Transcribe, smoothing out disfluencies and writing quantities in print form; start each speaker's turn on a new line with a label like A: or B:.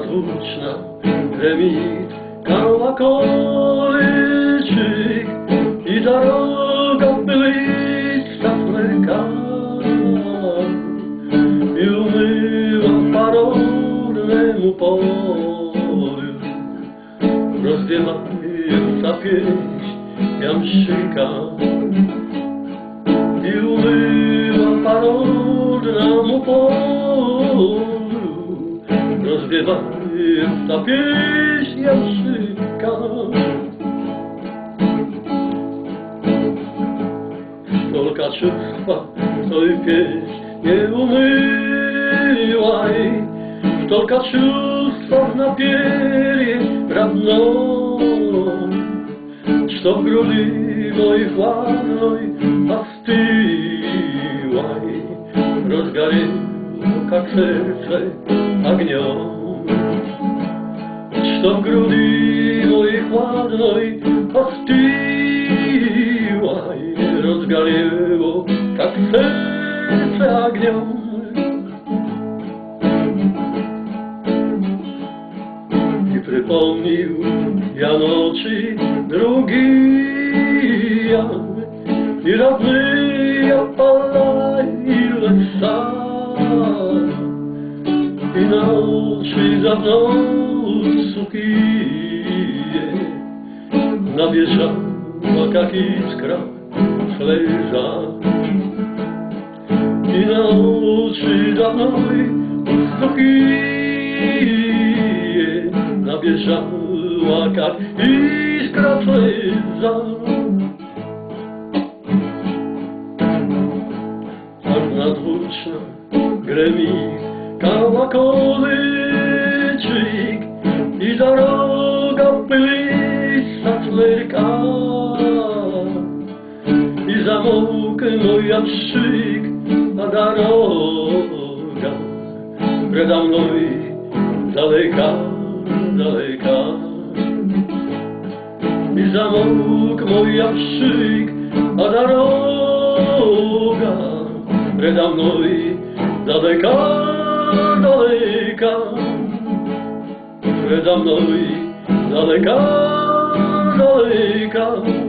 A: nadłuczna gremit kołakołyczyk i droga bylista flerka i umyła parolnemu polu, rozwiewająca pieśń jamszyka. I umyła parolnemu polu, rozwiewająca pieśń jamszyka. Stolka czystwa twojej pieśń nie umyła jej, stolka czystwa na pierie radną, что в груди моей хладной остылой разгорело, как сердце огнем, что в груди моей хладной остылой разгорело, как сердце огнем. И припомнил я ночи другие, и родные поля и леса, и ночи за мной сухие, набежала, как искра слеза. И ночи за мной сухие, набежала, как искра слеза. Так надзвучно гремит колокольчик, и дорога пылится слегка, и замок мой ямщик, а дорога предо мной далека, далека. И замок мой ямщик, а дорога предо мной далека, далека. Предо мной далека, далека.